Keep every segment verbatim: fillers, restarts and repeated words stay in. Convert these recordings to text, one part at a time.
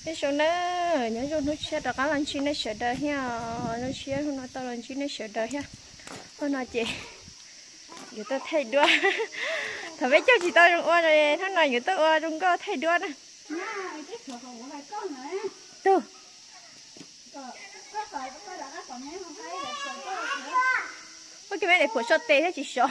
cái số nó nhớ cho nó sẽ được cái lần chi nó sẽ được ha nó sẽ nó tao lần chi nó sẽ được ha nó nói chị giờ tao thay đua thằng bé cho chị tao trong ô rồi thằng này giờ tao ô trong có thay đua nè tu có cái bé này của sọt tê thế chị sọ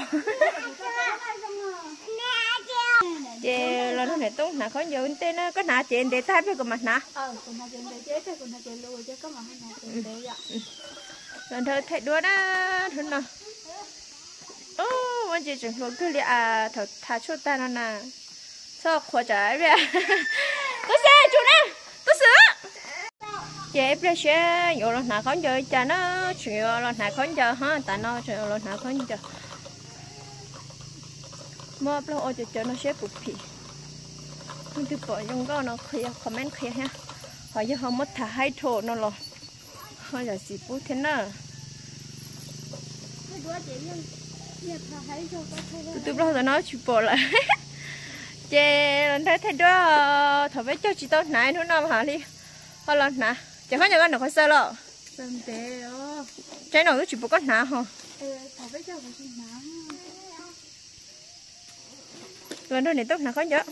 chị lần này tôi nãy có nhiều tên nó có nã chuyện để thay với cái mặt nã ờ còn nã chuyện để chế thế còn nã chuyện lùi chứ có mà hay nã chuyện để vậy lần thôi thay đua đó thôi nào ôวันจีchúng tôi cứ đi à thằng thà chút ta nó nè sao khó trả vậy tôi xe chú nè tôi sửa chị bây giờ nhiều lần nào có giờ cha nó chuyện lần nào có giờ ha tại nó chuyện lần nào có giờ mà bây giờ cho cho nó sẽ bụp phì mình cứ bỏ trong cái nó khi comment khi ha họ giờ họ mất thả hai thổ nó rồi họ giờ chỉ bút thế nào tôi bây giờ nói chịu bỏ lại chị lần thấy thấy đó thở với cho chị tôi nãy nữa nào hả đi họ lần nè chị có nhà con được có sao lo sân té đó trái nào nó chịu bỏ con nã hả thở với cho con nã lần này tốt nè khó nhớ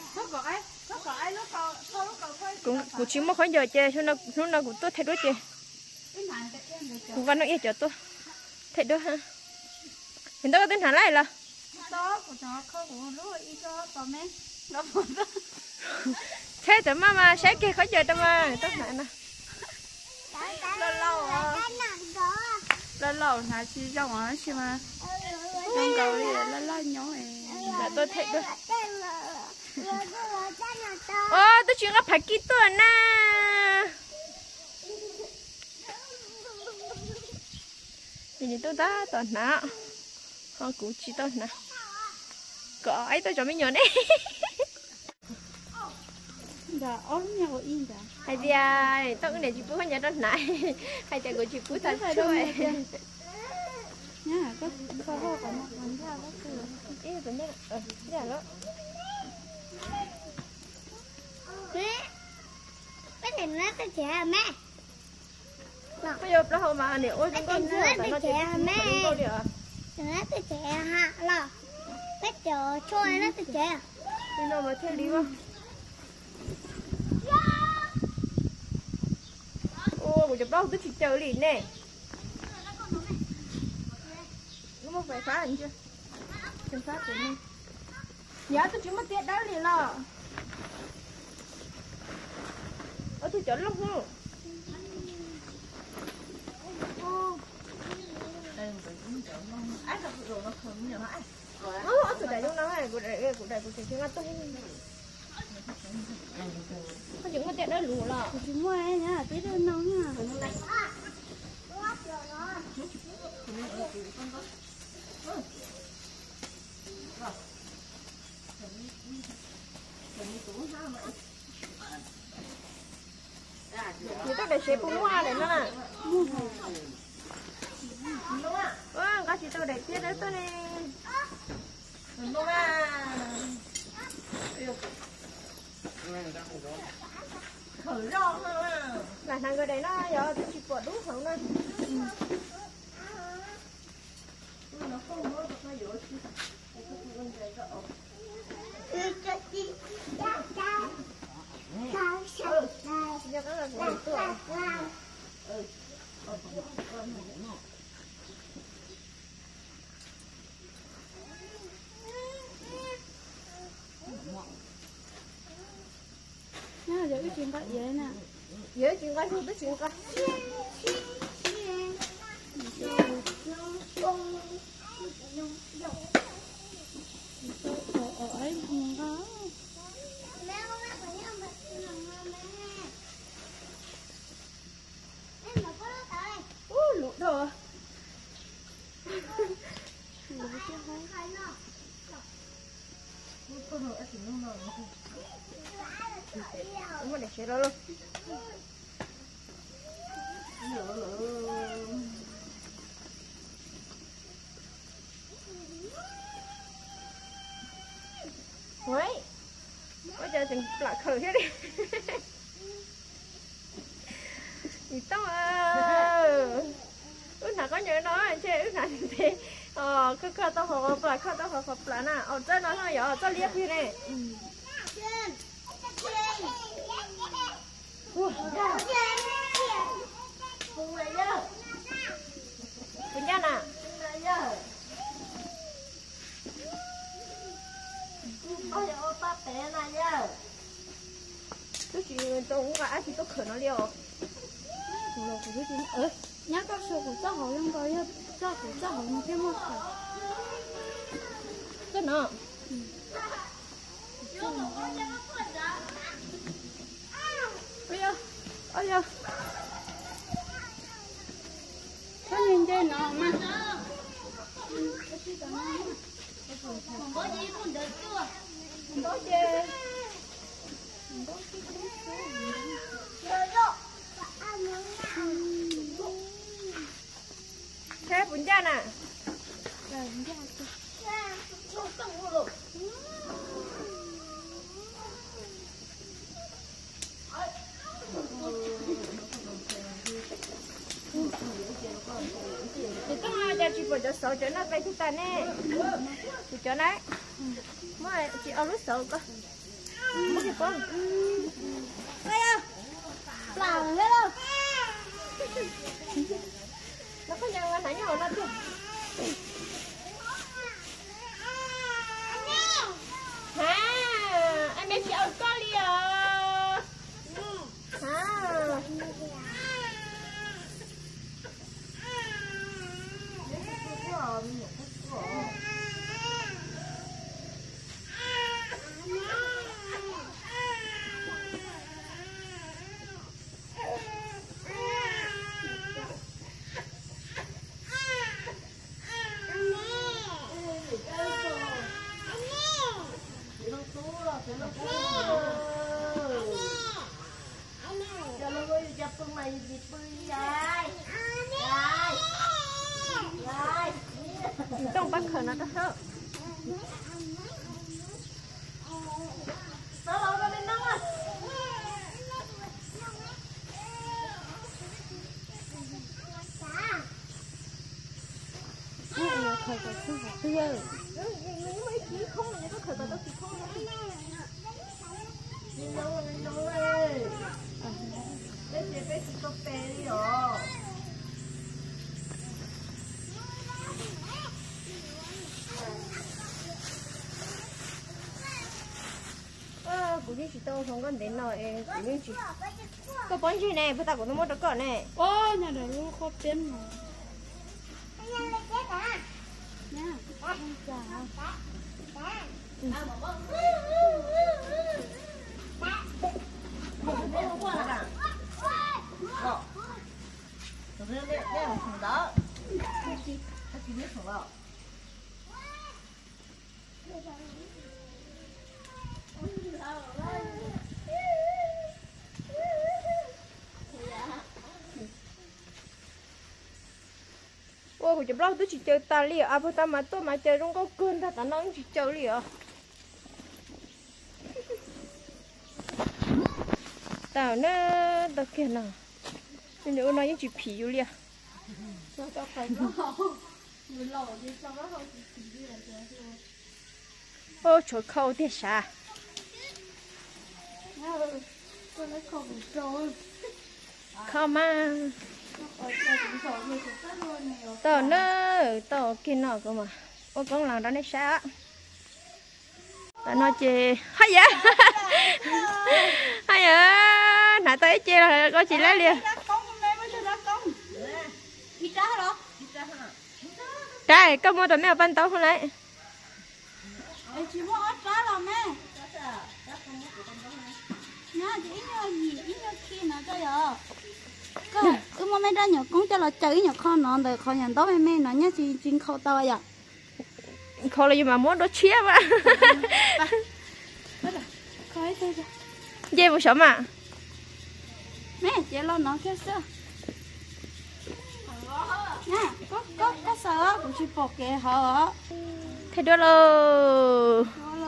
cũng cũng chỉ mất khó giờ chơi cho nó nó nó cũng tốt thay đổi chơi cũng văn nó ít cho tôi thay đổi ha hiện tại có tên hả lại là thế tụi mà mà sáng kia khó giờ tụi mà tốt nè nè lâu lâu lâu lâu là chỉ trong ở chứ mà trong cầu đi lâu lâu nhỏ là tôi thấy đó ô tôi chuyện gặp phải kí tôi nè thì tôi đã toàn nè họ cũng chỉ tôi nè có ấy tôi cho mấy nhỏ đấy dạ ốm nhau yên dạ hay đi à tôi cái này chị bố có nhà đó này hay chạy của chị bố thật rồi nha có có có có một con dao đó cứ ý tôi nhớ ờ dạ đó cái này nó tới trẻ mẹ bây giờ đó hôm mà nếu ôi chúng con nó tới trẻ mẹ nó tới trẻ hạ là cái chỗ trôi nó tới trẻ đi đâu mà theo đi không ô một chục đó tôi chỉ chờ liền nè nó phải phá anh chưa chân phá của mình nhớ tôi chỉ mất tiết đó liền lo ở tôi chọn lúc không ở tôi đại trong đó này của đại của đại của đại chúng tôi có những cái tiết đó lù lọ chúng mua ấy nhá tí nữa nấu nha người ta để xếp bún hoa để nó nè ơ có chị tôi để tiết đấy tôi nè đúng à khởi rong ha là thằng người đấy nó giờ tôi chỉ bỏ đúng không nè nó không có được nó dỗ chứ cái cái con cái đó ừ cho chị cha cha sao sao sao giờ cái là của tôi ừ nha giờ cái chuyện vậy vậy nè dễ chuyện coi thôi biết chuyện coi ở ấy không có ui lụt đồ không có để xe đó luôn Ôi, bây giờ chừng lại khởi hết đi thế ờ cứ khơi tao học lại khơi tao học học lại nè ở trên nó thôi giờ cho liếc đi này Quỳnh Nha nè ôi ôi ba bé này nhá tôi chỉ tôi cũng cả chỉ tôi khởi nó liều Ủa là của cái gì ơi nhá có số của cháu hỏi không có nhá cháu của cháu hỏi một cái một cái cái nó ôi da ôi da có nhìn chơi nó mà không có gì cũng được chưa không có chơi thế Quỳnh Nha nè rồi mình ra thì cái hoa cho chị bỏ cho sầu cho nó bay chúng ta nè chị cho đấy mới chị ở lúc sầu cơ mới được không đây đâu làm thế đâu nó có nhân anh nãy nhau nó chứ ha anh bé chị ở con đi à ha Don't bắt khởi nó đó sợ nó lâu ra bên nóng à khởi cái thứ phải tươi mấy chí không này có khởi cái chỉ không đi đâu đi đâu ơi đây chỉ phải chỉ có bé đi rồi của chị tôi không có đến nồi của chị có bón gì nè bữa ta cũng nó mua được cỡ nè ô nhà này luôn khó biến mà nha không chả ôi của chụp lâu tôi chỉ chơi ta liền à bữa ta mà tôi mà chơi trong có cơn ta ta nó chỉ chơi liền tao nó tao kia nào nên nếu nói những chuyện phí vô liền cho cho phải nó người lẩu đi cho nó không chỉ đi là thế ô trời khâu thế sao tôi lấy khẩu rồi không mà tao nó tao kia nào cơ mà ô con làm đó nó sao tao nói chê hay vậy hay vậy nãy tới chê là có chị lấy liền trái có mua tụi mẹ ban tao không lấy chị mua ớt cá là mẹ nha chị ít nhau gì ít nhau khi nào cho giờ có cứ mua mấy đứa nhỏ cũng cho là chơi nhỏ con nó để con nhận đó mẹ mẹ nó nhá chị chính khâu tao vậy khâu là gì mà muốn đốt chia mà coi thôi dê một số mà mẹ chị lo nó kia sao nè có có có sợ cũng chỉ bỏ kệ hở thế đó lô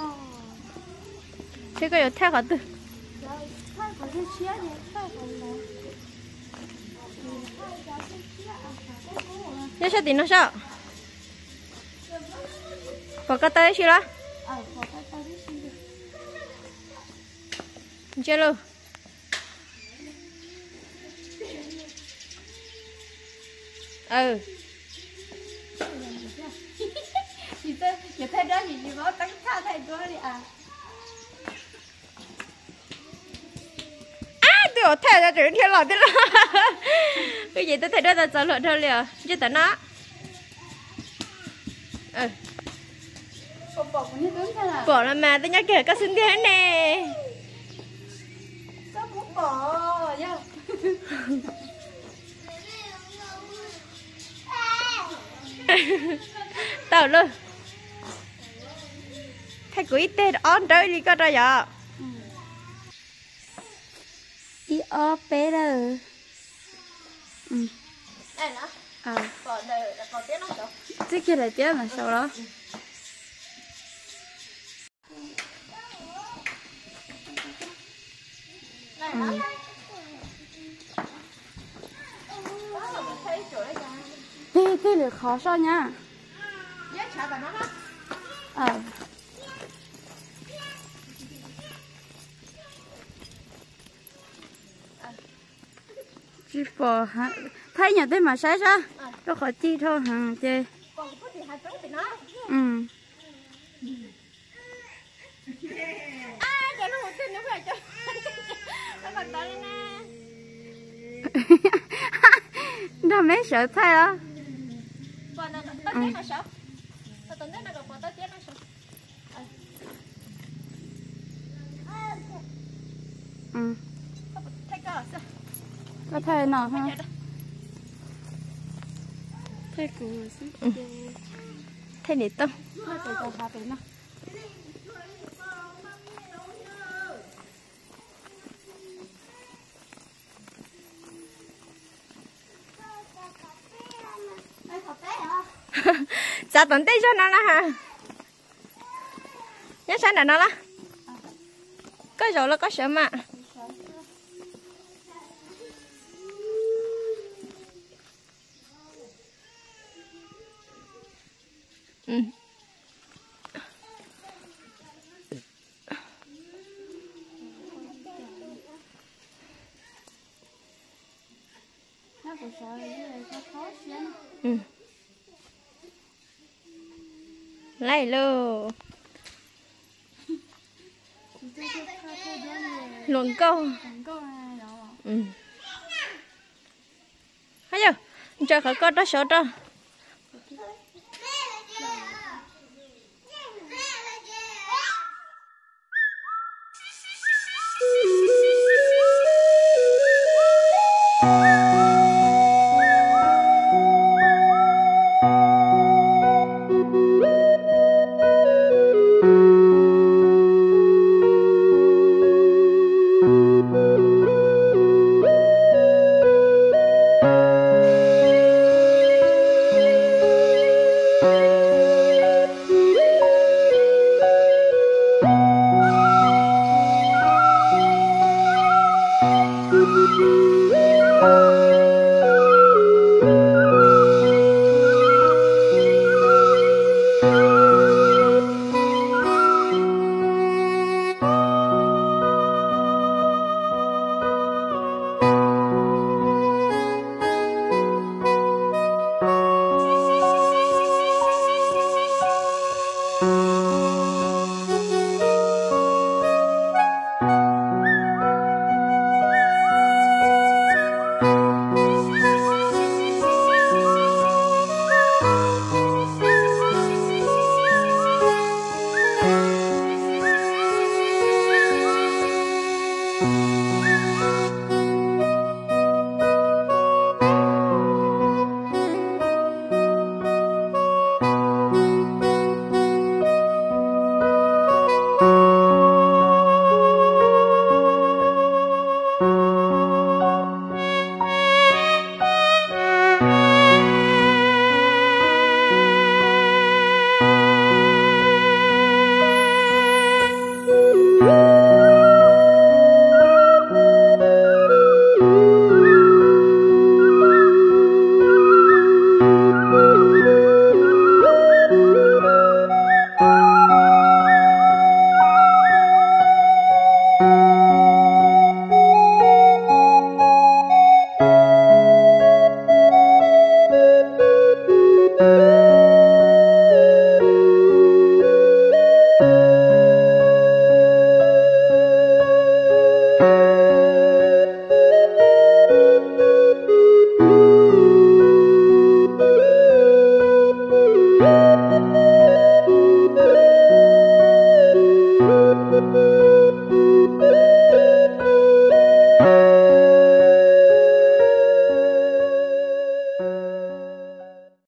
thế có theo cả từ nhớ sao thì nó sao bỏ cái tay xí đó ờ bỏ cái tay đi xin đi chơi luôn ừ chị tôi chị thấy đó thì chị bảo tăng xa thay đó đi à à tôi thay ra chuyện thiên lọt thế là cái gì tôi thấy đó là sao lọt thôi liền chứ tao nó ừ bỏ bỏ cũng như đứng thế là bỏ là mà tôi nhắc kể các sinh thế nè sao cũng bỏ nha tao luôn thay quỷ tê on tới đi có ra giờ đi ở bé rồi ừ này nó à bỏ đời là bỏ tiếng nó đâu trước kia là tiếc mà sau đó này nó cái cái lửa khó sao nha nhớ trả vào nó đó ờ chỉ bỏ hả thấy nhà tôi mà sai ra nó khỏi chi thôi hả chơi còn có thì hai trống thì nó ừ à cái nó một tin nữa phải cho nó còn tới đây nè đó mấy sợ thay đó còn nó tới tiếng là sao tao tưởng nó còn tới tiếng là sao ừ thấy có sao có thay nào ha thay của ừ. Thế này tao thay của cho hai bên nó sao tận tay cho nó là hả nhớ sao là nó là có rồi là có sợ mà ừ nó cũng sợ là khó xíu ừ lấy luôn luận câu ừ thấy chưa cho khỏi có đó sợ đó Thank you.